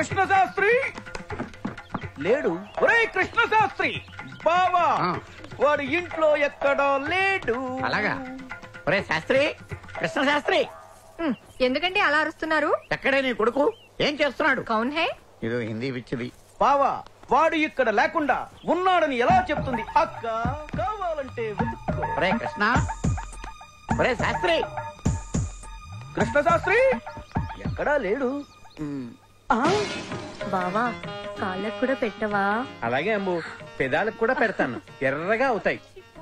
కృష్ణ శాస్త్రి లేడు. ఒరే కృష్ణ శాస్త్రి బావా, వాడు ఇంట్లో ఎక్కడో లేడు. అలాగా? ఒరే శాస్త్రి, కృష్ణ శాస్త్రి, ఎందుకంటే అలా అరుస్తున్నారు? ఎక్కడే నీ కొడుకు? ఏం చేస్తున్నాడు? కౌన్ హై? ఇది హిందీ పిచ్చిది. బావా, వాడు ఇక్కడ లేకుండా ఉన్నాడని ఎలా చెప్తుంది అక్క? కావాలంటే వెతుక్కో. ఒరే కృష్ణ, ఒరే శాస్త్రి, కృష్ణ శాస్త్రి ఎక్కడా లేడు. బావా, కాళ్ళకు కూడా పెట్టవా? అలాగే అంబు, పెదాలకు కూడా పెడతాను, ఎర్రగా అవుతాయి.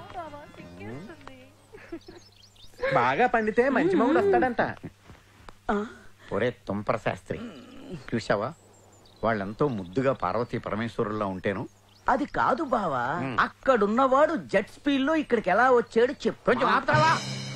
బాగా పండితే మంచి మగుడు వస్తాడంట. ఒరే తుంపర శాస్త్రి, చూసావా వాళ్ళెంతో ముద్దుగా పార్వతీ పరమేశ్వరుల్లా ఉంటేను? అది కాదు బావా, అక్కడున్నవాడు జెట్ స్పీడ్ లో ఇక్కడికి ఎలా వచ్చాడు చెప్పు. కొంచెం ఆపుతావా?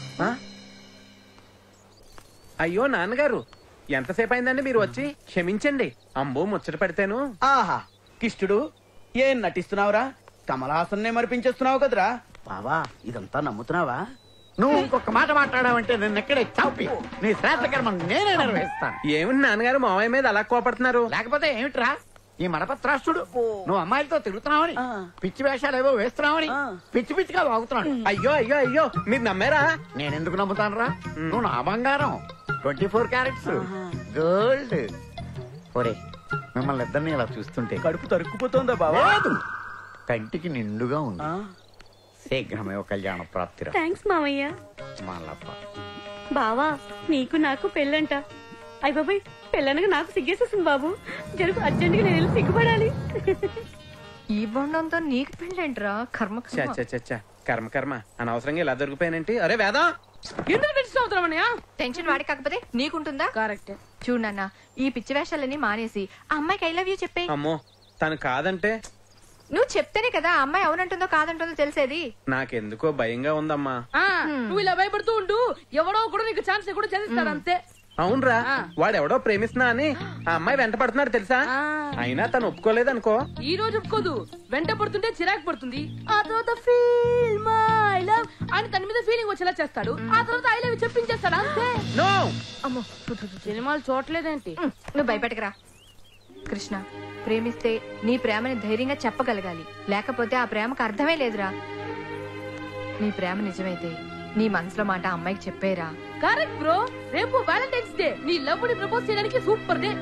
అయ్యో నాన్నగారు, ఎంతసేపు అయిందండి మీరు వచ్చి? క్షమించండి, అంబు ముచ్చట పెడితేను. ఆహా కిష్టుడు, ఏం నటిస్తున్నావురా? కమలాసన్నే మరిపించేస్తున్నావు కదరా. బావా, ఇదంతా నమ్ముతున్నావా? నువ్వు ఇంకొక మాట మాట్లాడావంటే నిన్ను ఎక్కడే చాపి నీ శ్రాద్ధ కర్మ నేనే నెరవేరుస్తాను. ఏమిటి నాన్నగారు మావయ్య మీద అలా కోపడుతున్నారు? లేకపోతే ఏమిట్రా ఈ మడపత్రాష్ట్రుడు? నువ్వు అమ్మాయిలతో తిరుగుతున్నావని, పిచ్చి వేషాలు ఏవో వేస్తున్నావని పిచ్చి పిచ్చిగా వాగుతున్నాడు. అయ్యో అయ్యో అయ్యో, మీరు నమ్మారా? నేనెందుకు నమ్ముతాను రా? నువ్వు నా బంగారం, 24 క్యారెట్స్ గోల్డ్. ఒరే మిమ్మల్ని ఇద్దరిని ఇలా చూస్తుంటే కడుపు తరుక్కుపోతుందా బావా? కంటికి నిండుగా ఉంది. శీఘ్రమే కళ్యాణ ప్రాప్తిరా. థ్యాంక్స్ మావయ్య. మాలప్ప బావా, నీకు నాకు పెళ్ళంట. అయ్య బాబాయ్, పెళ్ళనగా నాకు సిగ్గేసేసింది బాబు. జరుగు, అర్జెంట్ గా నేను వెళ్ళి సిగ్గుపడాలి. ఈ బొండంతో నీకు పెళ్ళంటరా? కర్మ కర్మ కర్మ, అనవసరంగా ఇలా దొరికిపోయానంటే. అరే వేదం, టెన్షన్ వాడి కాకపోతే నీకుంటుందా? కరెక్ట్. చూడు నాన్న, ఈ పిచ్చి వేషాలన్నీ మానేసి ఆ అమ్మాయికి ఐ లవ్ యూ చెప్పే. అమ్మో, తను కాదంటే? నువ్వు చెప్తేనే కదా అమ్మాయి అవునంటుందో కాదంటుందో తెలిసేది. నాకెందుకో భయంగా ఉందమ్మా. నువ్వు ఇలా భయపడుతూ ఉండు, ఎవడో కూడా నీకు ఛాన్స్ కూడా చదివిస్తాడు అంతే. అవునరా, వాడెవడో ప్రేమిస్తున్నా అని ఆ అమ్మాయి వెంట పడుతున్నాడు తెలుసా? అయినా తను ఒప్పుకోలేదనుకో. ఈ రోజు ఒప్పుకోదు, వెంట పడుతుంటే చిరాకు పడుతుంది. ఆ తర్వాత ఫీల్ మై లవ్ అని తన మీద ఫీలింగ్ వచ్చేలా చేస్తాడు. ఆ తర్వాత ఐ లవ్ చెప్పించేస్తాడు అంతే. నో అమ్మో, సినిమాలు చూడలేదేంటి? నువ్వు భయపెట్టకరా. కృష్ణ, ప్రేమిస్తే నీ ప్రేమని ధైర్యంగా చెప్పగలగాలి, లేకపోతే ఆ ప్రేమకు అర్థమే లేదురా. నీ ప్రేమ నిజమైతే నీ మనసులో మాట అమ్మాయికి చెప్పేరా. కరెక్ట్ బ్రో, రేపు వ్యాలంటైన్స్ డే, నీ లవ్ ని ప్రపోజ్ చేయడానికి సూపర్ డే.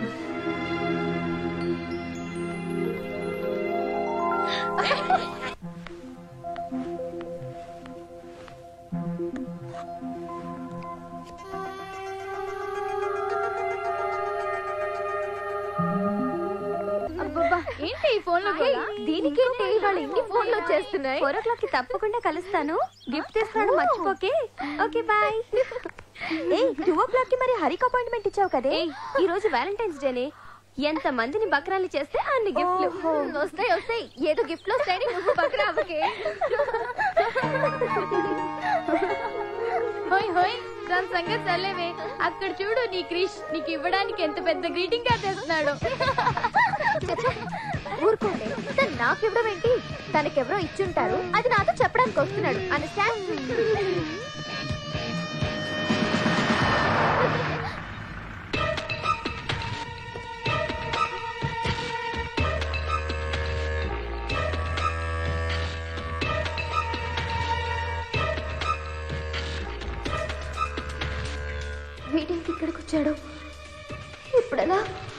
ఏంటి ఈ ఫోన్ లో? దీనికేంటి వాళ్ళ ఇంటి ఫోన్లు వచ్చేస్తున్నాయి? 4 o'clock కి తప్పకుండా కలుస్తాను. గిఫ్ట్ తీసుకోవడం మర్చిపోకే. Okay bye. 2 o'clock కి మరి హరికి అపాయింట్మెంట్ ఇచ్చావు కదే. ఈ రోజు వ్యాలంటైన్స్ డేనే. ఎంత మందిని బక్రాలు చేస్తే అన్ని గిఫ్ట్లు వస్తాయి. వస్తాయి, ఏదో గిఫ్ట్లు వస్తాయని నువ్వు బక్రా అవ్వకే. హోయ్ హోయ్, దాని సంగతి చల్లేవే. అక్కడ చూడు, నీ క్రిష్ నీకు ఇవ్వడానికి ఎంత పెద్ద గ్రీటింగ్ కార్డ్ తెస్తున్నాడు. ఊరుకోండి, తను నాకు ఇవ్వడం ఏంటి? తనకెవరో ఇచ్చుంటారు, అది నాతో చెప్పడానికి వస్తున్నాడు. అండర్స్టాండ్? మీటింగ్కి ఇక్కడికి వచ్చాడు, ఇప్పుడెలా?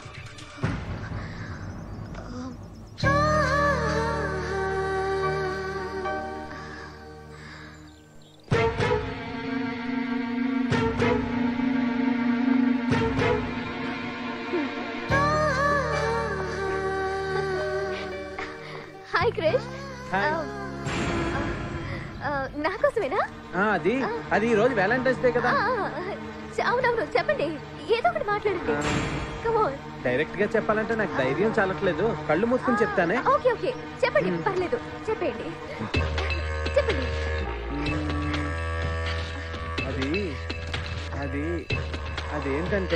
హాయ్ క్రిష్. నా కోసమేనా? అది ఈ రోజు వ్యాలంటైన్స్ డే కదా. అవునవును, చెప్పండి, ఏదో ఒకటి మాట్లాడండి. Come on. డైరెక్ట్ గా చెప్పాలంటే నాకు ధైర్యం చాలట్లేదు, కళ్ళు మూసుకుని చెప్తానే. ఓకే ఓకే, చెప్పండి, పర్లేదు, చెప్పండి చెప్పండి. అది అదేంటంటే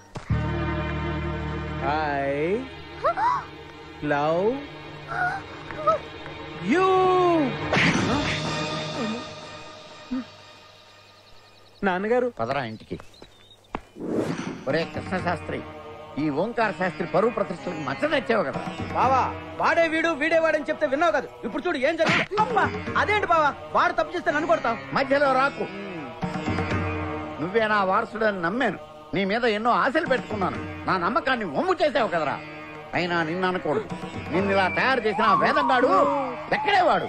I love నాన్నగారు పదరా ఇంటికి. ఒరే కృష్ణ శాస్త్రి, ఈ ఓంకార శాస్త్రి పరువు ప్రతిష్టలకు మచ్చ తెచ్చావు కదా. బావా వాడే వీడు వీడే వాడని చెప్తే విన్నావు కదా, ఇప్పుడు చూడు ఏం జరిగింది. అబ్బా అదేంటి బావా, వాడు తప్పు చేస్తే నన్ను కొడతావు. మధ్యలో రాకు. నువ్వే నా వారసుడని నమ్మాను, నీ మీద ఎన్నో ఆశలు పెట్టుకున్నాను. నా నమ్మకాన్ని వమ్ము చేసావు కదరా. అయినా నిన్ను అనకూడదు. నిన్ను ఇలా తయారు చేసిన ఆ వేదంగాడు ఎక్కడే వాడు?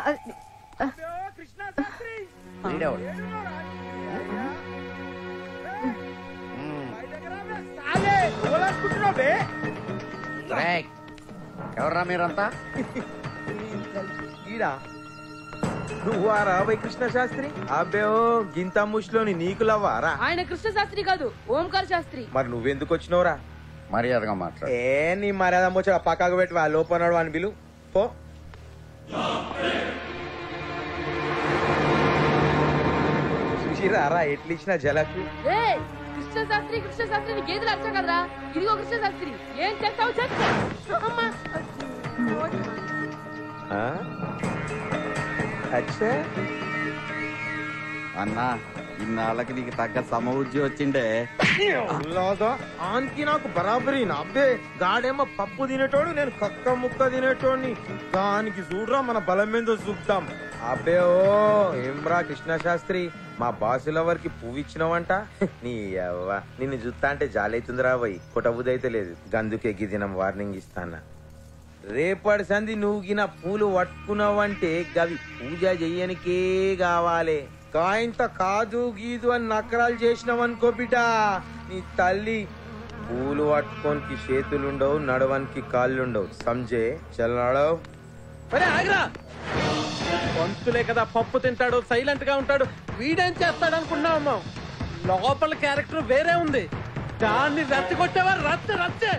వీడేవాడు. ఎవర్రా మీరంతా? నువ్వారా వై కృష్ణ శాస్త్రి? అబ్బేఓ గింత ముష్లోని నీకులవ్వారా? ఆయన కృష్ణ శాస్త్రి కాదు, ఓంకార్ శాస్త్రి. మరి నువ్వెందుకు వచ్చినవురా? మర్యాదగా మాట్లాడు. నీ మర్యాద వచ్చా పక్కకు పెట్టి వా లోపన్నాడు అని బిలు పో. చూసిరారా ఎట్లు ఇచ్చిన జలకు. కృష్ణ శాస్త్రి గేదెలు అర్థం కదరా. ఇదిగో కృష్ణ శాస్త్రి, ఏం చేస్తావు చెప్పు. అచ్చా అన్నా, ఇన్నాళ్ళకి నీకు తగ్గ సమవుజ్జి వచ్చిండే. ఆన్కి నాకు బరాబరి అబ్బే. గాడేమో పప్పు తినేటోడు, నేను కక్క ముక్క తినేటోడిని. దానికి చూడరా మన బలం ఏందో చూద్దాం. అబ్బే ఓ ఏమ్రా కృష్ణ శాస్త్రి, మా బాసులవరికి పువ్వు ఇచ్చినావంట. నీ అవ్వ నిన్ను చూస్తా అంటే జాలైతుందిరా పోయి కొట్టబుదైతే లేదు. గందుకే గిదినం వార్నింగ్ ఇస్తానా. రేపటి సంధి నువ్వు గిన పూలు పట్టుకున్నావంటే గవి పూజ చెయ్యనికే కావాలి. కాయింత కాదు గీదు అని నకరాలు చేసినావనుకో బిడ్డ, నీ తల్లి పూలు పట్టుకోనికి చేతులుండవు, నడవనికి కాళ్ళుండవు. సంజే చల్ నడవు. పంతులే కదా పప్పు తింటాడు, సైలెంట్ గా ఉంటాడు. వీడేం చేస్తాడు అనుకున్నావమ్మా? లోపల క్యారెక్టర్ వేరే ఉంది. దాన్ని రత్తి కొట్టేవా? రచ్చే.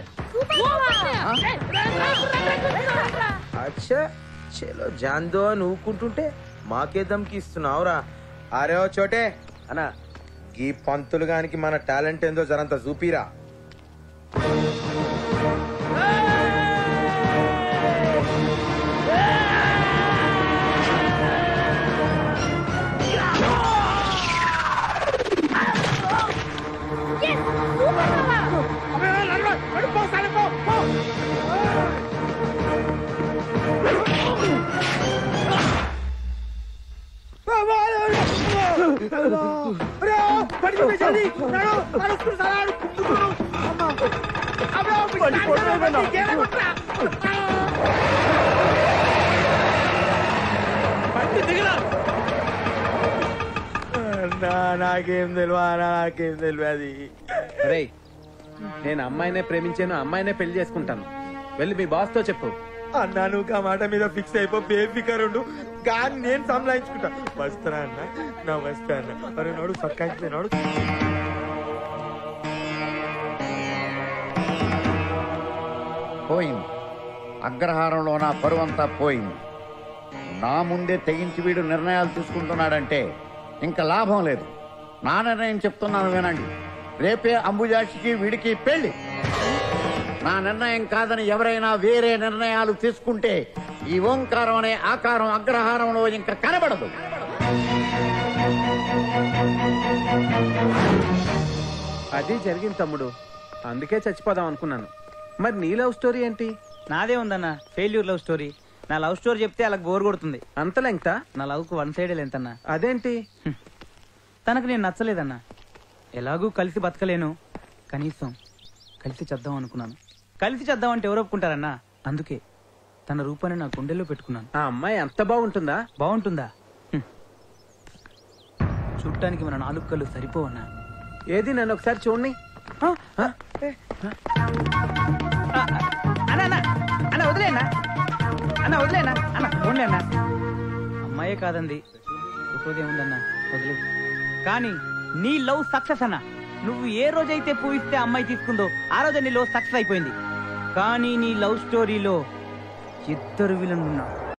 అచ్చా చలో జాందో అని ఊకుంటుంటే మాకే దమ్కి ఇస్తున్నావురా. అరే ఓ చోటే అన్నా, ఈ పంతులు గానికి మన టాలెంట్ ఏందో జరంత చూపిరా. నాకేం తెలియదు అది. రేయ్, నేను అమ్మాయినే ప్రేమించాను, అమ్మాయినే పెళ్లి చేసుకుంటాను. వెళ్ళి మీ బాస్ తో చెప్పు. అన్నా నువ్వు ఆ మాట మీద ఫిక్స్ అయిపో, బేఫికరుండు. కానీ నేను సంలాయించుకుంటా. వస్తారా అన్న? నా వస్తా అన్న. మరి నాడు సక్కాయిపోయినాడు. పోయింది. అగ్రహారంలో నా పరువంతా పోయింది. నా ముందే తెగించి వీడు నిర్ణయాలు తీసుకుంటున్నాడంటే ఇంకా లాభం లేదు. నా నిర్ణయం చెప్తున్నాను వినండి. రేపే అంబుజాక్షికి వీడికి పెళ్లి. నా నిర్ణయం కాదని ఎవరైనా వేరే నిర్ణయాలు తీసుకుంటే ఈ ఓంకారం అనే ఆకారం అగ్రహారంలో ఇంకా కనబడదు. అది జరిగింది తమ్ముడు, అందుకే చచ్చిపోదాం అనుకున్నాను. మరి నీ లవ్ స్టోరీ ఏంటి? నాదే ఉందన్న ఫెయిల్యూర్ లవ్ స్టోరీ. నా లవ్ స్టోరీ చెప్తే అలా బోర్ కొడుతుంది. అంత లెంగ్తా? నా లవ్ కు 1 సైడే లెంత్ అన్న. అదేంటి? తనకు నేను నచ్చలేదన్నా. ఎలాగూ కలిసి బతకలేను, కనీసం కలిసి చేద్దాం అనుకున్నాను. కలిసి చేద్దాం అంటే ఎవరు ఒప్పుకుంటారన్నా? అందుకే తన రూపాన్ని నా గుండెల్లో పెట్టుకున్నాను. ఆ అమ్మాయి అంత బాగుంటుందా? బాగుంటుందా? చూడటానికి మన 4 కళ్ళు సరిపోవన్నా. ఏది నన్ను ఒకసారి చూడండి. అన్న వదిలేనా, అన్న వదిలేనా, అన్న ఓన్లే అన్న. అమ్మాయే కాదండి, ఉందన్నా వదిలే. కానీ నీ లవ్ సక్సెస్ అన్న. నువ్వు ఏ రోజైతే పూయిస్తే అమ్మాయి తీసుకుందో ఆ రోజు నీ లవ్ సక్సెస్ అయిపోయింది. కానీ నీ లవ్ స్టోరీలో 2 విలన్లు ఉన్నారు.